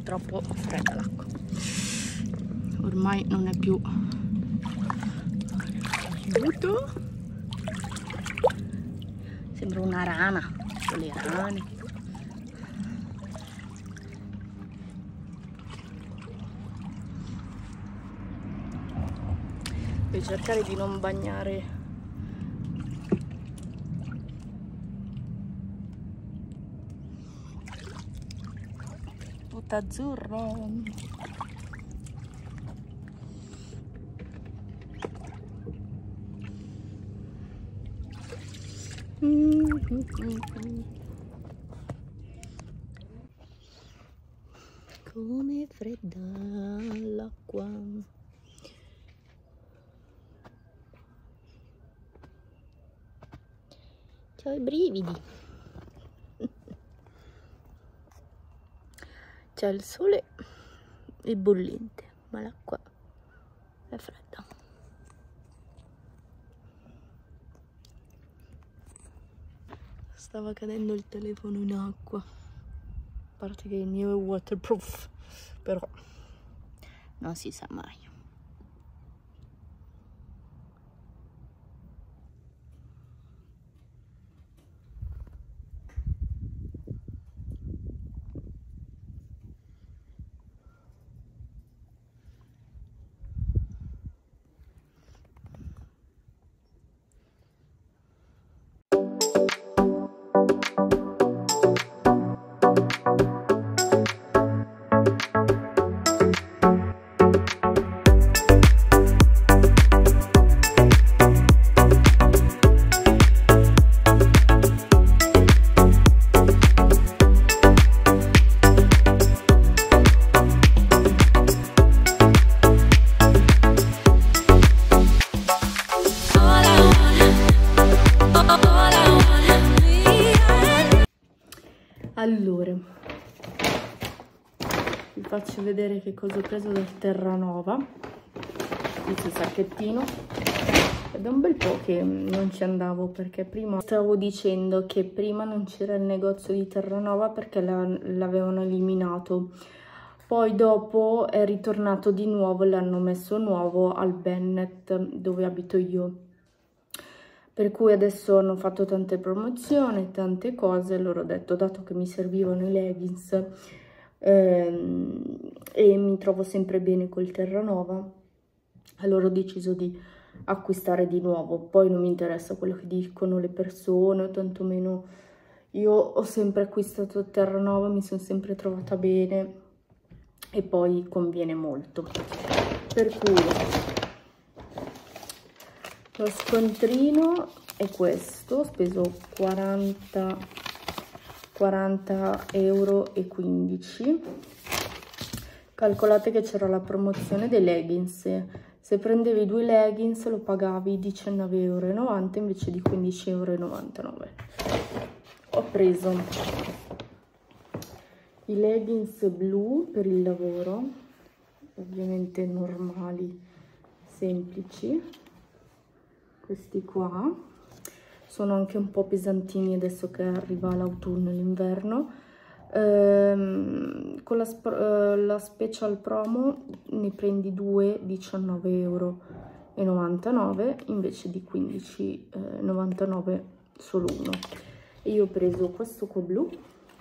troppo fredda l'acqua. Ormai non è più aiuto. Sembra una rana, le rane. Devo cercare di non bagnare tutta azzurro. Come fredda l'acqua. C'ho i brividi. C'è il sole è bollente, ma l'acqua è fredda. Stava cadendo il telefono in acqua. A parte che il mio è waterproof, però non si sa mai. Allora, vi faccio vedere che cosa ho preso dal Terranova, questo sacchettino, ed è un bel po' che non ci andavo, perché prima stavo dicendo che prima non c'era il negozio di Terranova perché l'avevano eliminato, poi dopo è ritornato di nuovo, l'hanno messo nuovo al Bennett dove abito io. Per cui adesso hanno fatto tante promozioni, tante cose, allora ho detto, dato che mi servivano i leggings e mi trovo sempre bene col Terranova, allora ho deciso di acquistare di nuovo. Poi non mi interessa quello che dicono le persone, o tantomeno io ho sempre acquistato Terranova, mi sono sempre trovata bene e poi conviene molto. Per cui lo scontrino è questo, ho speso 40,15 euro. Calcolate che c'era la promozione dei leggings, se prendevi 2 leggings lo pagavi 19,90 euro invece di 15,99 euro. Ho preso i leggings blu per il lavoro, ovviamente normali, semplici. Questi qua sono anche un po' pesantini adesso che arriva l'autunno e l'inverno. Con la special promo ne prendi 2, 19,99 euro invece di 15,99 solo uno. E io ho preso questo qua blu,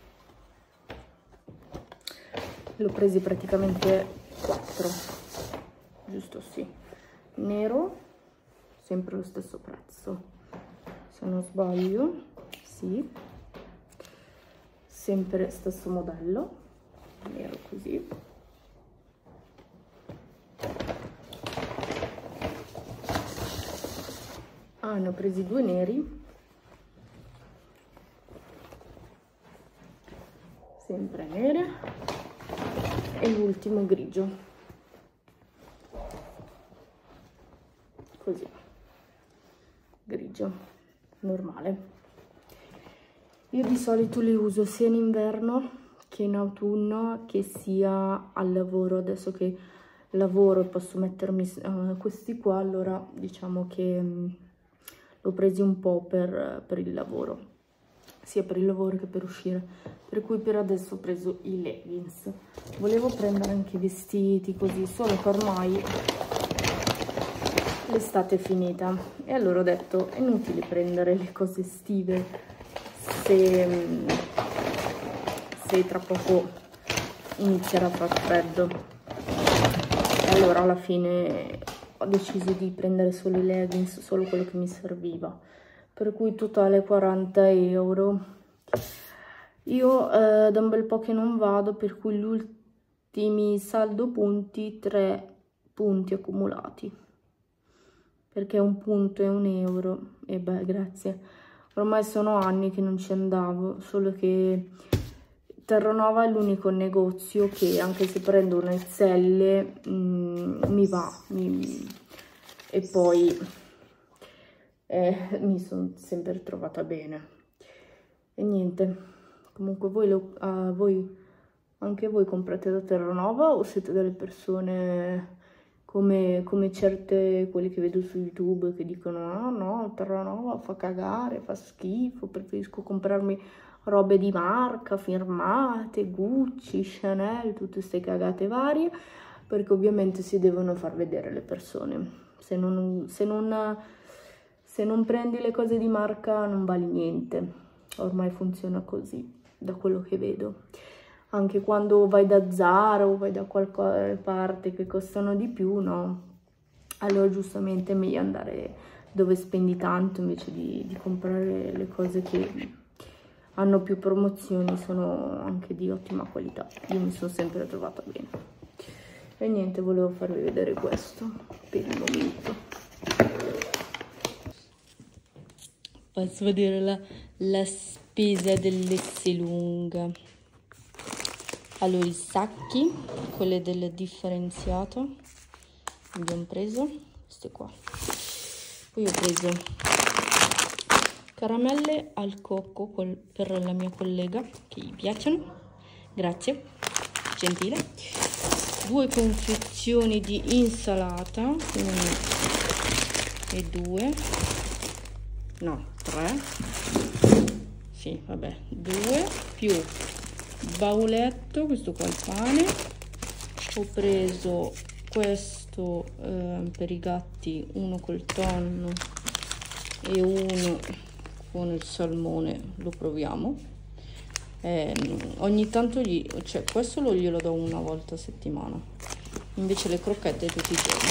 l'ho presi praticamente 4, giusto? Sì, nero, sempre lo stesso prezzo se non sbaglio, sì, sempre stesso modello, nero così. Ne ho presi 2 neri, sempre nere, e l'ultimo grigio, così, grigio normale. Io di solito li uso sia in inverno che in autunno, che sia al lavoro. Adesso che lavoro e posso mettermi questi qua, allora diciamo che l'ho presi un po' per il lavoro. sia per il lavoro che per uscire, per cui per adesso ho preso i leggings. Volevo prendere anche i vestiti così, solo che ormai l'estate è finita e allora ho detto è inutile prendere le cose estive se tra poco inizierà a far freddo. E allora alla fine ho deciso di prendere solo i leggings, solo quello che mi serviva, per cui totale 40 euro. Io da un bel po' che non vado, per cui gli ultimi saldo punti 3 punti accumulati, perché un punto è 1 euro e beh, grazie. Ormai sono anni che non ci andavo, solo che Terranova è l'unico negozio che anche se prendo una XL mi va, e poi mi sono sempre trovata bene. E niente, comunque anche voi comprate da Terranova o siete delle persone come certe, quelli che vedo su YouTube, che dicono ah no, Terranova fa cagare, fa schifo, preferisco comprarmi robe di marca, firmate, Gucci, Chanel, tutte queste cagate varie, perché ovviamente si devono far vedere le persone. Se non prendi le cose di marca non vali niente, ormai funziona così, da quello che vedo. Anche quando vai da Zara o vai da qualche parte che costano di più, no? Allora giustamente è meglio andare dove spendi tanto invece di comprare le cose che hanno più promozioni, sono anche di ottima qualità. Io mi sono sempre trovata bene. E niente, volevo farvi vedere questo per il momento. Posso vedere la spesa dell'Esselunga. Allora, i sacchi, quelle del differenziato, abbiamo preso queste qua. Poi ho preso caramelle al cocco per la mia collega, che gli piacciono, grazie, gentile. 2 confezioni di insalata, 1 e 2, no, 3, sì, vabbè, 2, più bauletto, questo qua è il pane. Ho preso questo per i gatti, uno col tonno e uno con il salmone, lo proviamo. Ogni tanto cioè questo glielo do una volta a settimana, invece le crocchette tutti i giorni.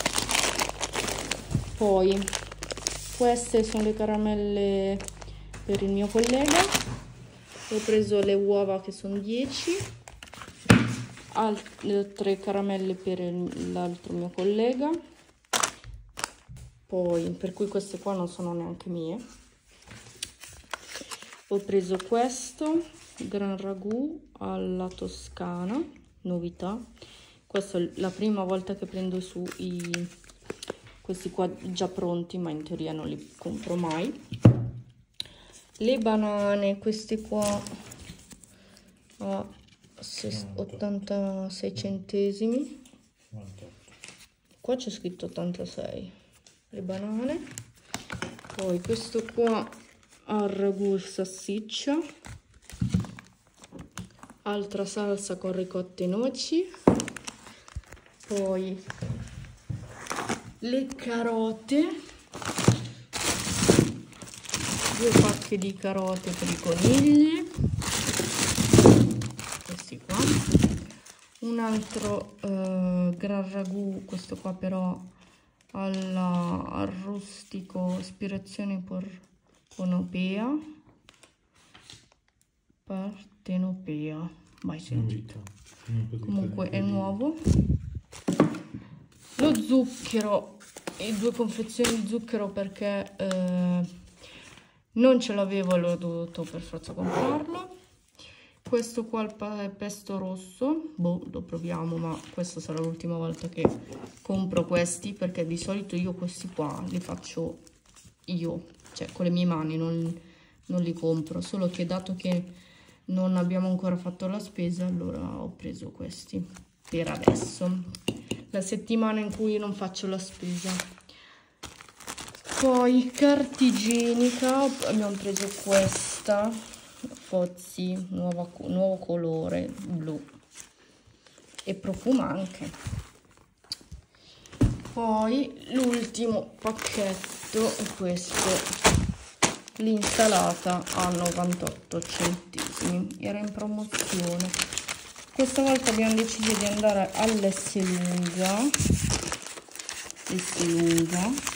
Poi queste sono le caramelle per il mio collega. Ho preso le uova che sono 10, altre caramelle per l'altro mio collega, poi per cui queste qua non sono neanche mie. Ho preso questo Gran Ragù alla toscana, novità. Questa è la prima volta che prendo su questi qua già pronti, ma in teoria non li compro mai. Le banane, queste qua a 86 centesimi, qua c'è scritto 86, le banane. Poi questo qua al ragù salsiccia, altra salsa con ricotta e noci. Poi le carote, 2 pacche di carote per i conigli, questi qua. Un altro gran ragù, questo qua però al rustico, ispirazione partenopea, mai sentito. Comunque è nuovo. Lo zucchero e 2 confezioni di zucchero perché non ce l'avevo, allora ho dovuto per forza comprarlo. Questo qua è pesto rosso, boh, lo proviamo, ma questa sarà l'ultima volta che compro questi, perché di solito io questi qua li faccio io, cioè con le mie mani, non li compro, solo che dato che non abbiamo ancora fatto la spesa, allora ho preso questi per adesso, la settimana in cui non faccio la spesa. Poi carta igienica, abbiamo preso questa Fozzi, nuovo colore blu, e profuma anche. Poi l'ultimo pacchetto è questo, l'insalata a 98 centesimi, era in promozione. Questa volta abbiamo deciso di andare all'S lunga,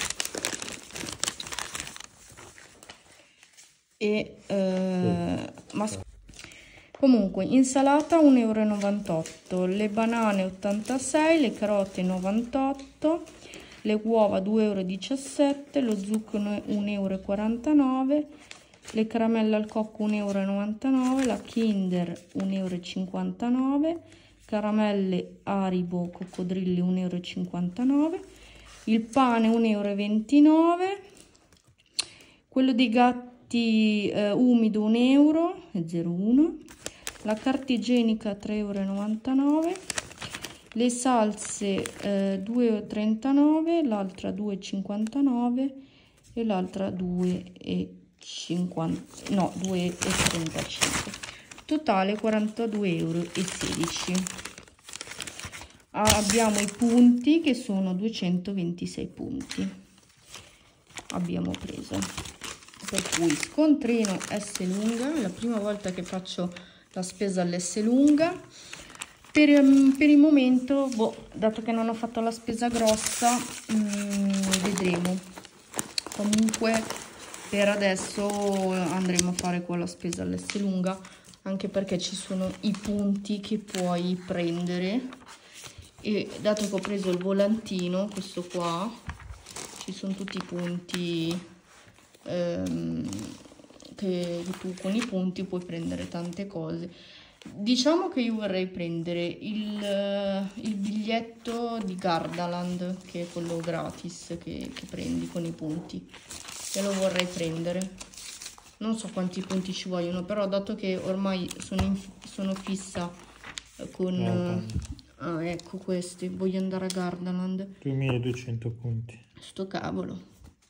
comunque insalata 1,98 euro, le banane 86, le carote 98, le uova 2,17 euro, lo zucchero 1,49 euro, le caramelle al cocco 1,99 euro, la Kinder 1,59 euro, caramelle Haribo coccodrilli 1,59 euro, il pane 1,29 euro, quello dei gatti umido 1,01 euro, la carta igienica 3,99 euro, le salse 2,39 euro, l'altra 2,59 e l'altra 2,35, totale 42,16 euro. Abbiamo i punti che sono 226 punti abbiamo preso, per cui scontrino S lunga, è la prima volta che faccio la spesa all'S lunga. Per il momento, dato che non ho fatto la spesa grossa, vedremo. Comunque per adesso andremo a fare quella spesa all'S lunga, anche perché ci sono i punti che puoi prendere, e dato che ho preso il volantino, questo qua, ci sono tutti i punti che tu con i punti puoi prendere tante cose. Diciamo che io vorrei prendere il biglietto di Gardaland, che è quello gratis che prendi con i punti, e lo vorrei prendere. Non so quanti punti ci vogliono, però dato che ormai sono fissa con ecco questi, voglio andare a Gardaland. 2200 punti. Sto cavolo.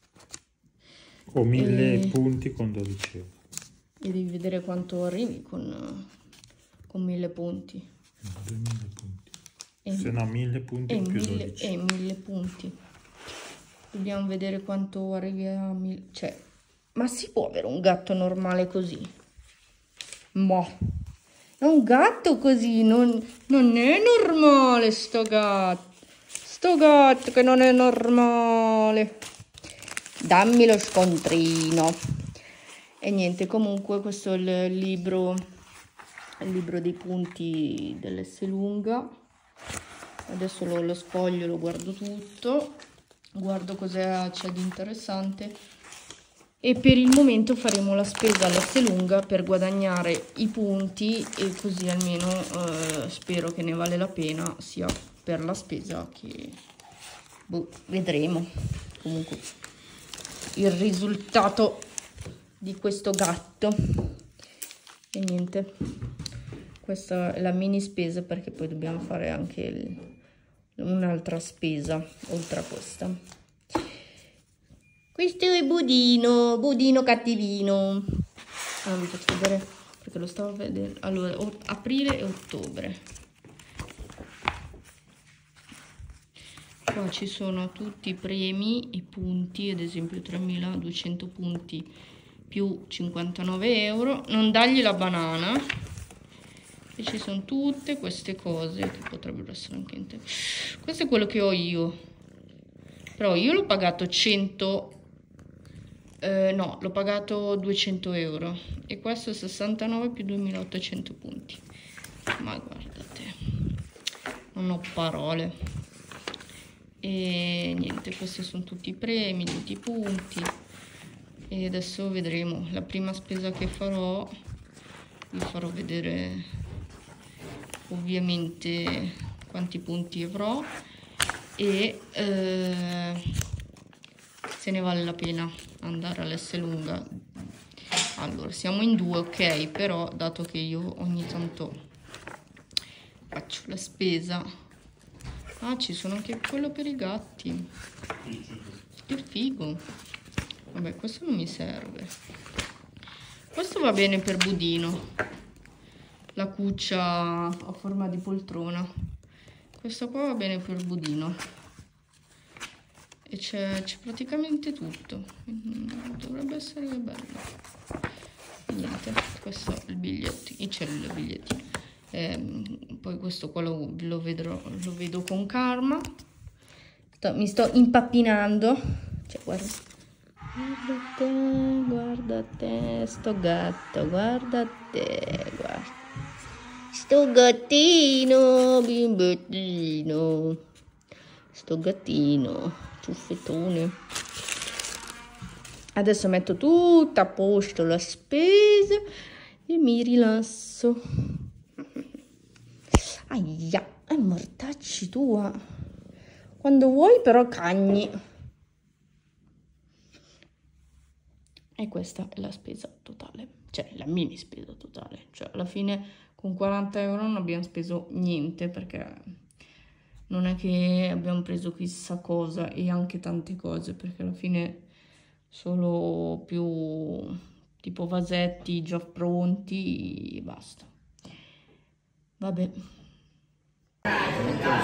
O 1000 punti con 12 euro. E devi vedere quanto arrivi con 1000 punti. 2000 punti. Se no 1000 punti più 12. 1000 punti. Dobbiamo vedere quanto arrivi a 1000. Cioè, ma si può avere un gatto normale così? Mo. Un gatto così non è normale, sto gatto. Sto gatto che non è normale. Dammi lo scontrino. E niente, comunque questo è il libro dei punti dell'S lunga. Adesso lo sfoglio, lo guardo tutto, guardo cosa c'è di interessante, e per il momento faremo la spesa all'S lunga per guadagnare i punti, e così almeno spero che ne vale la pena, sia per la spesa che vedremo. Comunque il risultato di questo gatto. E niente, questa è la mini spesa, perché poi dobbiamo fare anche un'altra spesa oltre a questa. Questo è Budino cattivino. Vi faccio vedere perché lo stavo vedendo. Allora, aprile e ottobre. Qua ci sono tutti i premi e punti, ad esempio 3200 punti più 59 euro. Non dargli la banana. E ci sono tutte queste cose che potrebbero essere anche interessanti. Questo è quello che ho io, però io l'ho pagato 200 euro, e questo è 69 più 2800 punti. Ma guardate, non ho parole. E niente, questi sono tutti i premi, tutti i punti, e adesso vedremo. La prima spesa che farò, vi farò vedere ovviamente quanti punti avrò, e se ne vale la pena andare all'S lunga. Allora, siamo in 2, ok, però dato che io ogni tanto faccio la spesa. Ci sono anche quello per i gatti, che figo. Vabbè, questo non mi serve. Questo va bene per budino, la cuccia a forma di poltrona. Questo qua va bene per budino. E c'è praticamente tutto. Dovrebbe essere bello. Niente, questo è il bigliettino. C'è il bigliettino. Poi questo qua lo vedo con calma. Mi sto impappinando. Cioè, guarda te, sto gatto, guarda te, guarda. Sto gattino, bimbettino. Sto gattino, ciuffetone. Adesso metto tutto a posto la spesa e mi rilasso. Aia, è mortacci tua. Quando vuoi però cagni. E questa è la spesa totale, cioè la mini spesa totale. Cioè alla fine con 40 euro non abbiamo speso niente, perché non è che abbiamo preso chissà cosa e anche tante cose, perché alla fine solo più tipo vasetti già pronti e basta. Vabbè.